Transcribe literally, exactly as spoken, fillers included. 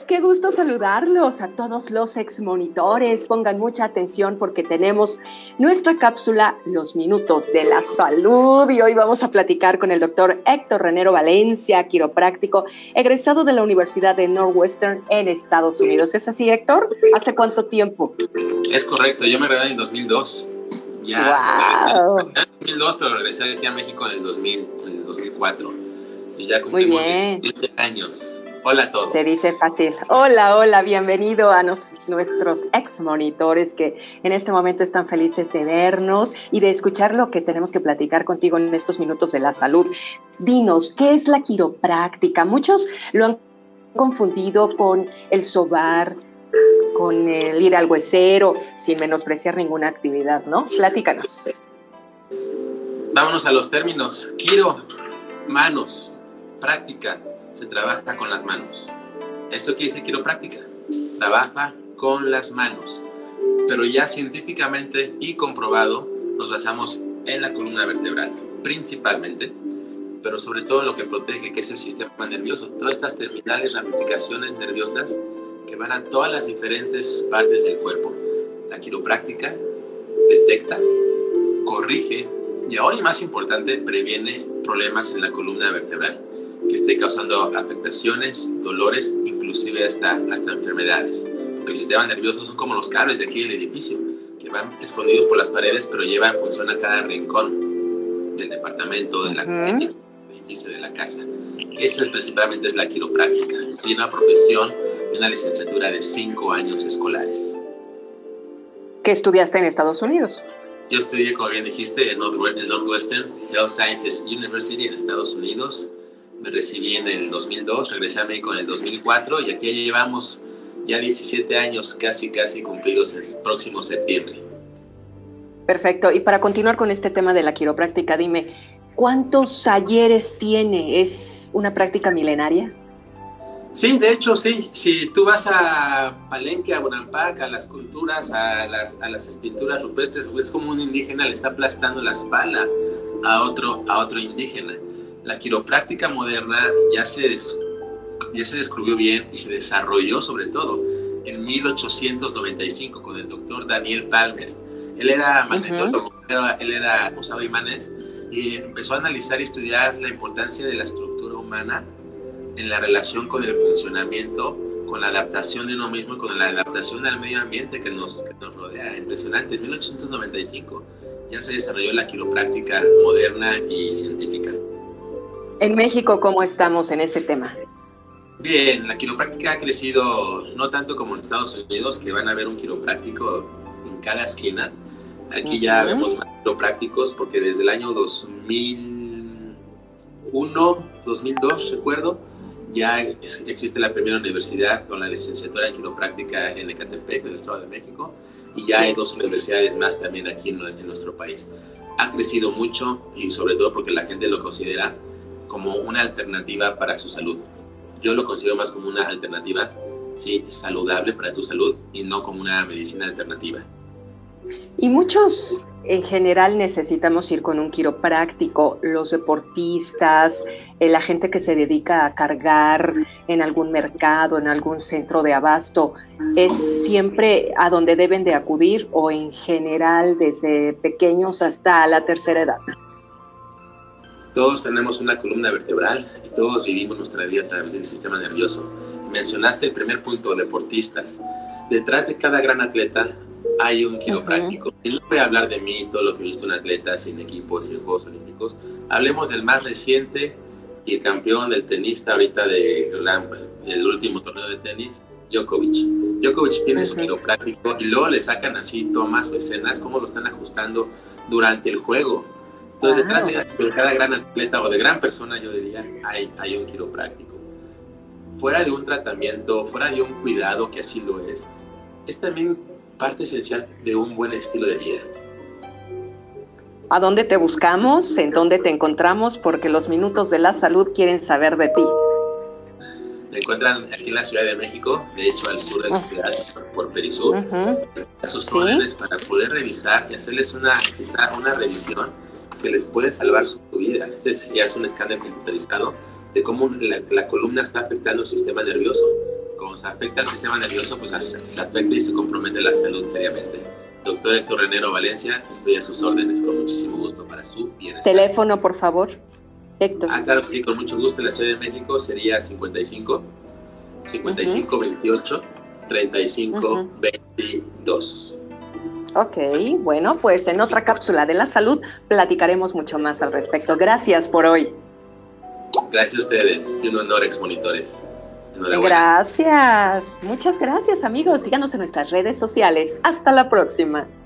qué gusto saludarlos a todos los exmonitores. Pongan mucha atención porque tenemos nuestra cápsula Los Minutos de la Salud y hoy vamos a platicar con el doctor Héctor Renero Valencia, quiropráctico, egresado de la Universidad de Northwestern en Estados Unidos. ¿Es así, Héctor? ¿Hace cuánto tiempo? Es correcto, yo me gradué en dos mil dos. Ya, wow. En dos mil dos, pero regresé aquí a México en el dos mil, en el dos mil cuatro. Y ya cumplimos diecisiete años. Hola a todos. Se dice fácil. Hola, hola, bienvenido a nos, nuestros ex monitores que en este momento están felices de vernos y de escuchar lo que tenemos que platicar contigo en estos minutos de la salud. Dinos, ¿qué es la quiropráctica? Muchos lo han confundido con el sobar, con el ir al huesero, sin menospreciar ninguna actividad, ¿no? Platícanos. Vámonos a los términos. Quiro, manos, práctica. Se trabaja con las manos. ¿Esto qué dice quiropráctica? Trabaja con las manos. Pero ya científicamente y comprobado, nos basamos en la columna vertebral, principalmente, pero sobre todo en lo que protege, que es el sistema nervioso. Todas estas terminales ramificaciones nerviosas que van a todas las diferentes partes del cuerpo. La quiropráctica detecta, corrige y ahora y más importante, previene problemas en la columna vertebral que esté causando afectaciones, dolores, inclusive hasta, hasta enfermedades. Porque el sistema nervioso son como los cables de aquí del edificio, que van escondidos por las paredes, pero llevan función a cada rincón del departamento, de la, uh-huh. del edificio, de la casa. Esa principalmente es la quiropráctica. Tiene una profesión y una licenciatura de cinco años escolares. ¿Qué estudiaste en Estados Unidos? Yo estudié, como bien dijiste, en Northwestern Health Sciences University en Estados Unidos. Me recibí en el dos mil dos, regresé a México en el dos mil cuatro y aquí ya llevamos ya diecisiete años casi, casi cumplidos el próximo septiembre. Perfecto. Y para continuar con este tema de la quiropráctica, dime, ¿cuántos ayeres tiene? ¿Es una práctica milenaria? Sí, de hecho, sí. Si tú vas a Palenque, a Bonampak, a las culturas, a las, a las pinturas rupestres, es como un indígena le está aplastando la espalda a otro, a otro indígena. La quiropráctica moderna ya se, des, ya se descubrió bien y se desarrolló sobre todo en mil ochocientos noventa y cinco con el doctor Daniel Palmer. Él era magnetólogo, uh-huh. él era, usaba imanes y empezó a analizar y estudiar la importancia de la estructura humana en la relación con el funcionamiento, con la adaptación de uno mismo y con la adaptación al medio ambiente que nos, que nos rodea. Impresionante. En mil ochocientos noventa y cinco ya se desarrolló la quiropráctica moderna y científica. En México, ¿cómo estamos en ese tema? Bien, la quiropráctica ha crecido no tanto como en Estados Unidos, que van a ver un quiropráctico en cada esquina. Aquí uh-huh. ya vemos más quiroprácticos porque desde el año dos mil uno, dos mil dos, recuerdo, ya es, existe la primera universidad con la licenciatura en quiropráctica en Ecatepec, del Estado de México, y ya sí. hay dos universidades más también aquí en, en nuestro país. Ha crecido mucho y sobre todo porque la gente lo considera como una alternativa para su salud. Yo lo considero más como una alternativa, sí, saludable para tu salud y no como una medicina alternativa. Y muchos en general necesitamos ir con un quiropráctico, los deportistas, eh, la gente que se dedica a cargar en algún mercado, en algún centro de abasto. ¿Es siempre a donde deben de acudir o en general desde pequeños hasta la tercera edad? Todos tenemos una columna vertebral y todos vivimos nuestra vida a través del sistema nervioso. Mencionaste el primer punto, deportistas. Detrás de cada gran atleta hay un quiropráctico. Uh-huh. Y no voy a hablar de mí, todo lo que he visto en atletas, en equipos, en Juegos Olímpicos. Hablemos del más reciente y el campeón del tenista ahorita de el último torneo de tenis, Djokovic. Djokovic tiene uh-huh. su quiropráctico y luego le sacan así tomas o escenas, cómo lo están ajustando durante el juego. Entonces, detrás de cada gran atleta o de gran persona, yo diría, hay, hay un quiropráctico. Fuera de un tratamiento, fuera de un cuidado, que así lo es, es también parte esencial de un buen estilo de vida. ¿A dónde te buscamos? ¿En dónde te encontramos? Porque los minutos de la salud quieren saber de ti. Me encuentran aquí en la Ciudad de México, de hecho al sur de la ciudad, por Perisur, uh-huh. a sus ¿Sí? órdenes para poder revisar y hacerles una, quizá una revisión que les puede salvar su vida. Este ya es un escáner computarizado de cómo la, la columna está afectando el sistema nervioso, cuando se afecta el sistema nervioso, pues se afecta y se compromete la salud seriamente. Doctor Héctor Renero Valencia, estoy a sus órdenes, con muchísimo gusto para su bienestar. Teléfono, por favor, Héctor. Ah, claro que sí, con mucho gusto. En la Ciudad de México sería cincuenta y cinco, cincuenta y cinco, uh-huh. veintiocho, treinta y cinco, uh-huh. veintidós. Ok, bueno, pues en otra cápsula de la salud platicaremos mucho más al respecto. Gracias por hoy. Gracias a ustedes y un honor, exmonitores. Enhorabuena. Gracias, muchas gracias amigos. Síganos en nuestras redes sociales. Hasta la próxima.